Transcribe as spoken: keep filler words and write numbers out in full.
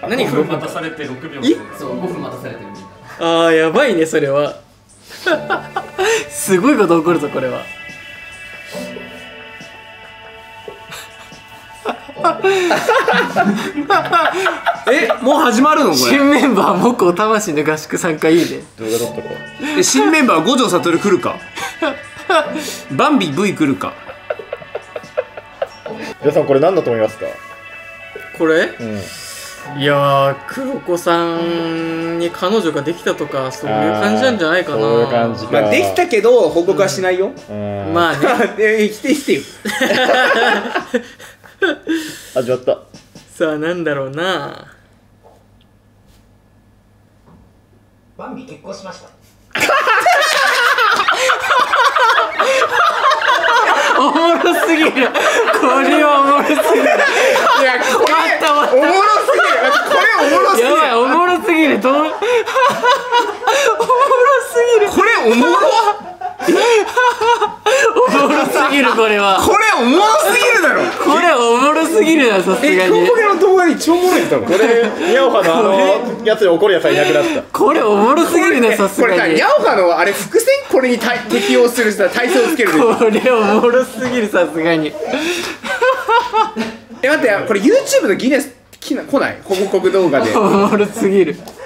何がごふん待たされてろくびょう。 そうごふん待たされてるみんな。 ああやばいねそれはすごいこと起こるぞこれはえ、もう始まるのこれ。 新メンバーモコ魂の合宿参加いいね。 動画撮っとこえ、新メンバー五条悟来るかバンビ V 来るか。 う。皆さんこれ何だと思いますか？ これうんいやー黒子さんに彼女ができたとかそういう感じなんじゃないかな。 そういう感じか。 まあできたけど報告はしないよ。 うんまあねえ、否定してよ。 始まった。 さあなんだろうな。 バンビ結婚しました。 おもろすぎるこれはおもろすぎる。 いや、これおもろすぎる。これおもろすぎる。 やばいおもろすぎるどうおもろすぎるこれおもろ。 おもろすぎるこれはこれおもろすぎるだろ。 これおもろすぎるなさすえ、 がにこれの動画に超おもろいんだもん。 これヤオハのあのやつで怒るやつはいなくなった。 これおもろすぎるなさすこれさ、 がにヤオハのあれ伏線これに対適用するさ体操をつけるでしょ。 これおもろすぎるさすがにえ、待って、これ YouTube のギネス来ない報告動画で。 おもろすぎる